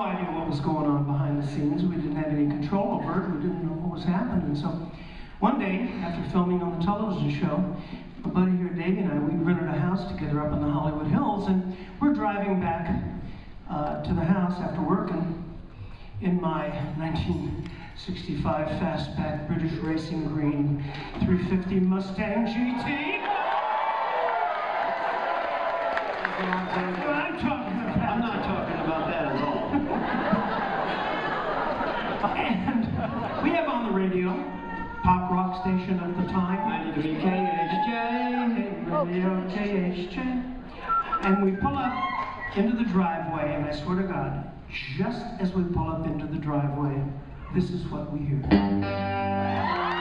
no idea what was going on behind the scenes. We didn't have any control over it. We didn't know what was happening. So one day, after filming on the television show, my buddy here, Davey, and I, we rented a house together up in the Hollywood Hills, and we're driving back to the house after work, and in my 1965 fastback British Racing Green 350 Mustang GT. That's what I'm talking about. I'm not talking about that at all. And we have on the radio, pop rock station at the time, 93 KHJ, radio KHJ, and we pull up into the driveway, and I swear to God, just as we pull up into the driveway, this is what we hear.